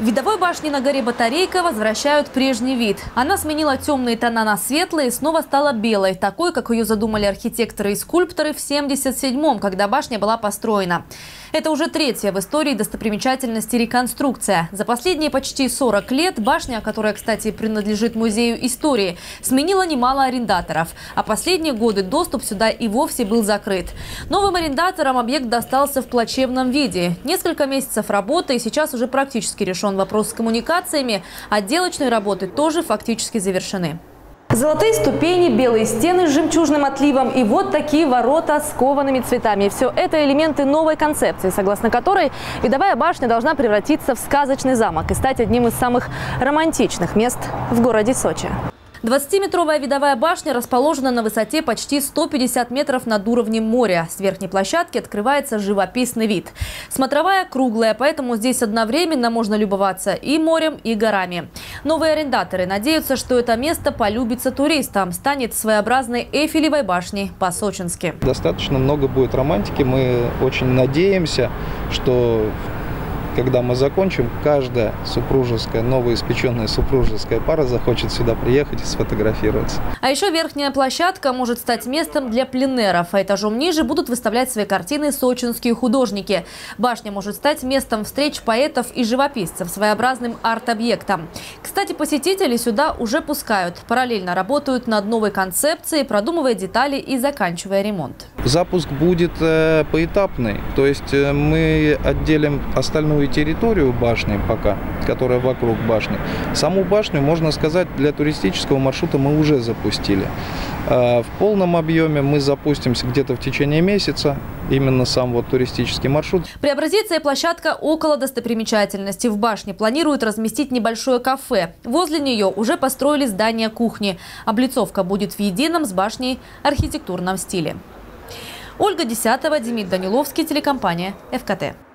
Видовой башни на горе Батарейка возвращают прежний вид. Она сменила темные тона на светлые и снова стала белой, такой, как ее задумали архитекторы и скульпторы в 1977-м, когда башня была построена. Это уже третья в истории достопримечательности реконструкция. За последние почти 40 лет башня, которая, кстати, принадлежит Музею истории, сменила немало арендаторов. А последние годы доступ сюда и вовсе был закрыт. Новым арендаторам объект достался в плачевном виде. Несколько месяцев работы, и сейчас уже практически решен вопрос с коммуникациями. Отделочные работы тоже фактически завершены. Золотые ступени, белые стены с жемчужным отливом и вот такие ворота с коваными цветами. Все это элементы новой концепции, согласно которой Видовая башня должна превратиться в сказочный замок и стать одним из самых романтичных мест в городе Сочи. 20-метровая Видовая башня расположена на высоте почти 150 метров над уровнем моря. С верхней площадки открывается живописный вид. Смотровая круглая, поэтому здесь одновременно можно любоваться и морем, и горами. Новые арендаторы надеются, что это место полюбится туристам, станет своеобразной Эйфелевой башней по-сочински. Достаточно много будет романтики. Мы очень надеемся, что когда мы закончим, каждая супружеская, новоиспеченная супружеская пара захочет сюда приехать и сфотографироваться. А еще верхняя площадка может стать местом для пленеров. А этажом ниже будут выставлять свои картины сочинские художники. Башня может стать местом встреч поэтов и живописцев, своеобразным арт-объектом. Кстати, посетители сюда уже пускают. Параллельно работают над новой концепцией, продумывая детали и заканчивая ремонт. Запуск будет поэтапный. То есть мы отделим остальную территорию башни пока, которая вокруг башни. Саму башню, можно сказать, для туристического маршрута мы уже запустили. В полном объеме мы запустимся где-то в течение месяца, именно сам вот туристический маршрут. Преобразится и площадка около достопримечательности. В башне планируют разместить небольшое кафе. Возле нее уже построили здание кухни. Облицовка будет в едином с башней архитектурном стиле. Ольга Десятова, Демид Даниловский, телекомпания ФКТ.